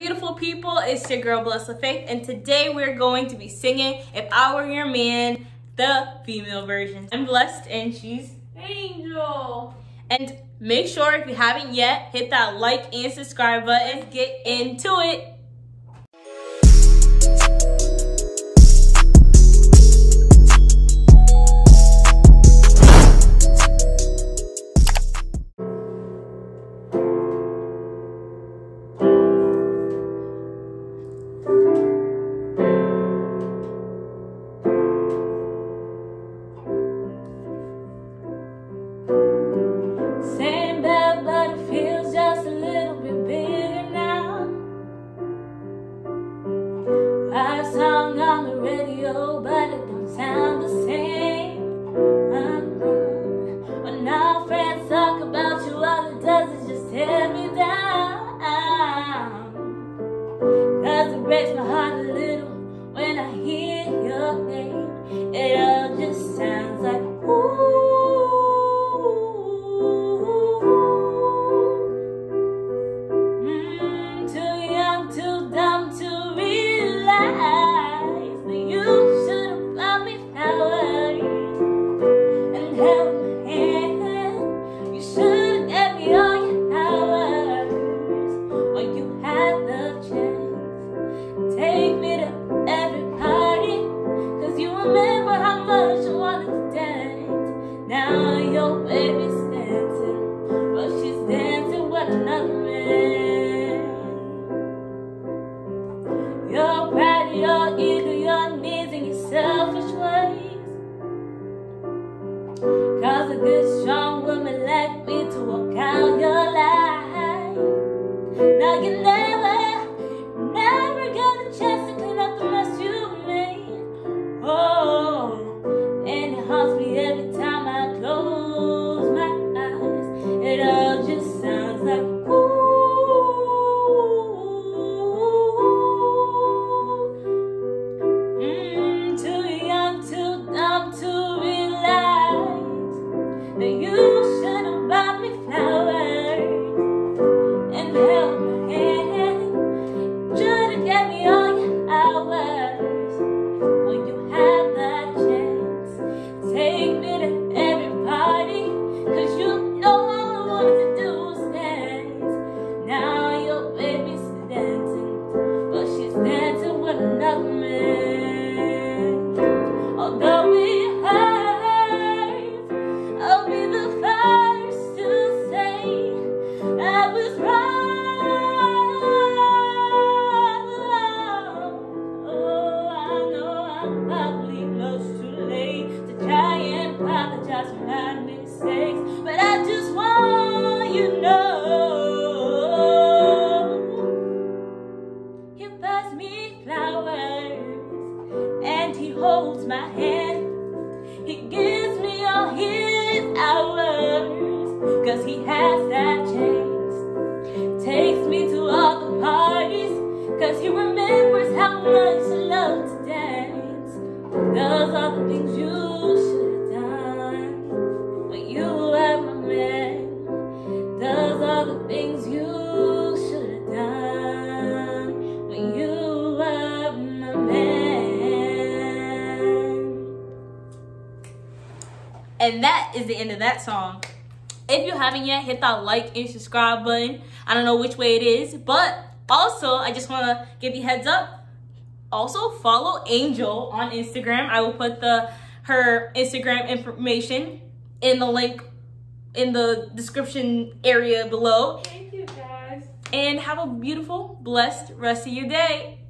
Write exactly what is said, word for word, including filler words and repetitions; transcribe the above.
Beautiful people, it's your girl Blessed LeFaith, and today we're going to be singing If I Were Your Man, the female version. I'm Blessed and she's Angel. And make sure if you haven't yet, hit that like and subscribe button. Get into it. I've sung on the radio, but it don't sound the same. Uh-huh. When our friends talk about you, all it does is just tear me down. Cause it breaks my heart a little when I hear your name. It all just sounds like ooh. Mm, too young, too dumb to your pride, your ego, your needs, and your selfish ways cause a good, strong woman like me to walk out your life. Now you never, never got a chance to clean up the mess you made. Oh, and it haunts me every time I close my eyes. It all just sounds like ooh. But I just want you to know he buys me flowers and he holds my hand. He gives me all his hours cause he has that chance. Takes me to all the parties cause he remembers how much I love to dance. Does all the things you should things you should have done when you were my man. And that is the end of that song. If you haven't yet, hit that like and subscribe button. I don't know which way it is, but also I just want to give you a heads up. Also follow Angel on Instagram. I will put the her Instagram information in the link in the description area below. Thank you, guys. And have a beautiful, blessed rest of your day.